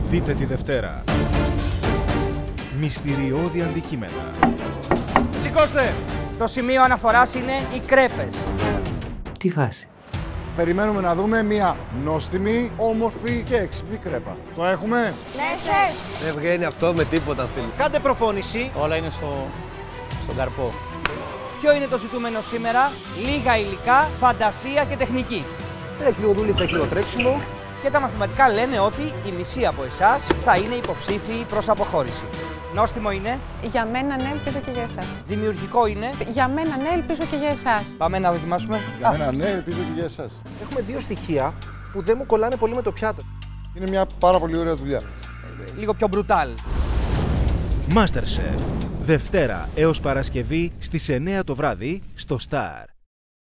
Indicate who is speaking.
Speaker 1: Δείτε τη Δευτέρα. Μυστηριώδη αντικείμενα.
Speaker 2: Σηκώστε! Το σημείο αναφοράς είναι οι κρέπες.
Speaker 3: Τι φάση?
Speaker 4: Περιμένουμε να δούμε μια νόστιμη, όμορφη και έξυπνη κρέπα. Το έχουμε?
Speaker 5: Ναι, σεφ.
Speaker 6: Δεν βγαίνει αυτό με τίποτα, φίλοι.
Speaker 2: Κάντε προπόνηση.
Speaker 3: Όλα είναι στον καρπό.
Speaker 2: Ποιο είναι το ζητούμενο σήμερα? Λίγα υλικά, φαντασία και τεχνική.
Speaker 6: Έχει λίγο δουλίτσα, έχει λίγο τρέξιμο.
Speaker 2: Και τα μαθηματικά λένε ότι η μισή από εσάς θα είναι υποψήφιοι προς αποχώρηση. Νόστιμο είναι.
Speaker 5: Για μένα ναι, ελπίζω και για εσάς.
Speaker 2: Δημιουργικό είναι.
Speaker 5: Για μένα ναι, ελπίζω και για εσάς.
Speaker 2: Πάμε να δοκιμάσουμε.
Speaker 4: Για μένα ναι, ελπίζω και για εσάς.
Speaker 6: Έχουμε δύο στοιχεία που δεν μου κολλάνε πολύ με το πιάτο.
Speaker 4: Είναι μια πάρα πολύ ωραία δουλειά.
Speaker 2: Λίγο πιο μπρουτάλ.
Speaker 1: MasterChef. Δευτέρα έως Παρασκευή στις 9 το βράδυ στο Star.